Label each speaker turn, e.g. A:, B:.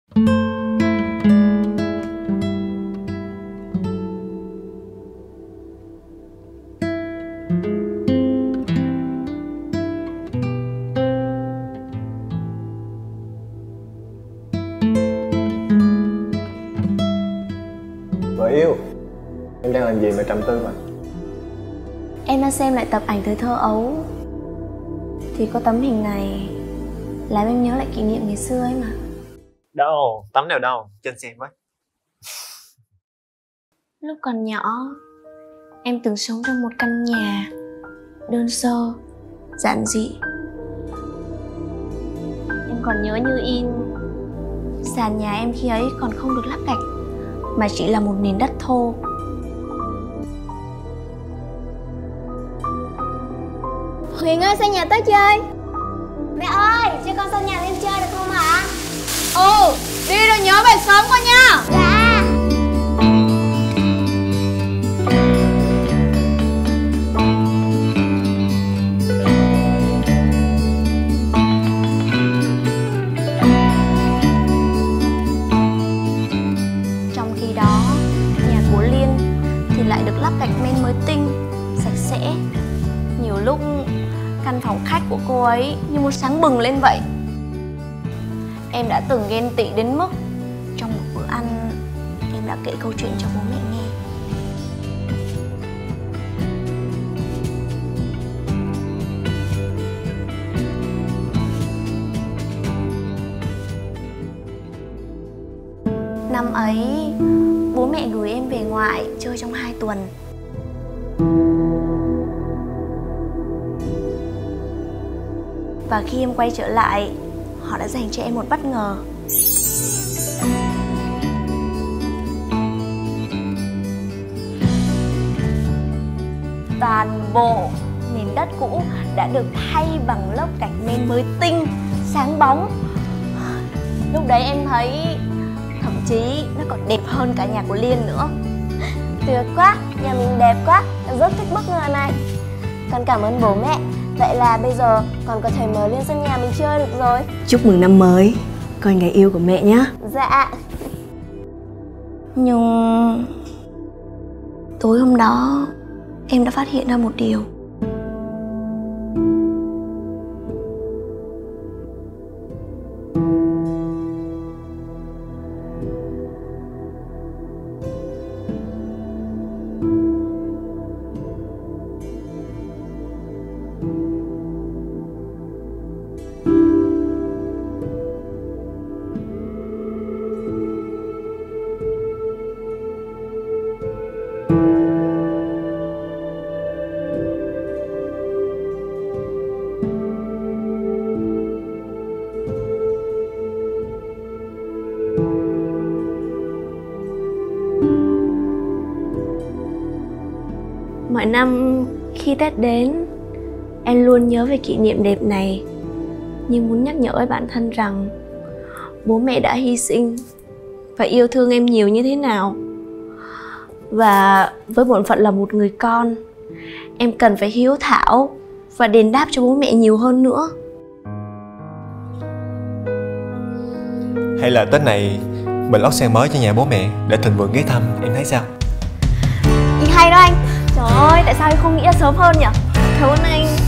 A: Vợ yêu, em đang làm gì mà trầm tư vậy?
B: Em đang xem lại tập ảnh thời thơ ấu. Thì có tấm hình này làm em nhớ lại kỷ niệm ngày xưa ấy mà.
A: Đâu, tấm nào đâu, trên xem với.
B: Lúc còn nhỏ, em từng sống trong một căn nhà đơn sơ, giản dị. Em còn nhớ như in, sàn nhà em khi ấy còn không được lắp gạch, mà chỉ là một nền đất thô.
C: Huyền ơi, sang nhà tới chơi.
D: Mẹ ơi, cho con sang nhà lên chơi được không ạ?
C: Ừ, đi rồi nhớ về sớm con nha.
D: Dạ.
B: Trong khi đó, nhà của Liên thì lại được lắp gạch men mới tinh, sạch sẽ. Nhiều lúc căn phòng khách của cô ấy như muốn sáng bừng lên vậy. Em đã từng ghen tị đến mức trong một bữa ăn em đã kể câu chuyện cho bố mẹ nghe. Năm ấy bố mẹ gửi em về ngoại chơi trong 2 tuần. Và khi em quay trở lại, họ đã dành cho em một bất ngờ. Toàn bộ nền đất cũ đã được thay bằng lớp gạch men mới tinh, sáng bóng. Lúc đấy em thấy thậm chí nó còn đẹp hơn cả nhà của Liên nữa.
D: Tuyệt quá, nhà mình đẹp quá, rất thích bất ngờ này. Con cảm ơn bố mẹ. Vậy là bây giờ con có thể mời Liên sang nhà mình chơi được rồi.
E: Chúc mừng năm mới, coi ngày yêu của mẹ nhé.
D: Dạ.
B: Nhưng tối hôm đó em đã phát hiện ra một điều. Mỗi năm khi Tết đến, em luôn nhớ về kỷ niệm đẹp này, nhưng muốn nhắc nhở với bản thân rằng bố mẹ đã hy sinh và yêu thương em nhiều như thế nào. Và với bổn phận là một người con, em cần phải hiếu thảo và đền đáp cho bố mẹ nhiều hơn nữa.
A: Hay là Tết này mình lót sen mới cho nhà bố mẹ để thịnh vượng ghé thăm, em thấy sao?
B: Ý hay đó anh. Trời ơi, tại sao em không nghĩ ra sớm hơn nhỉ? Cảm ơn anh.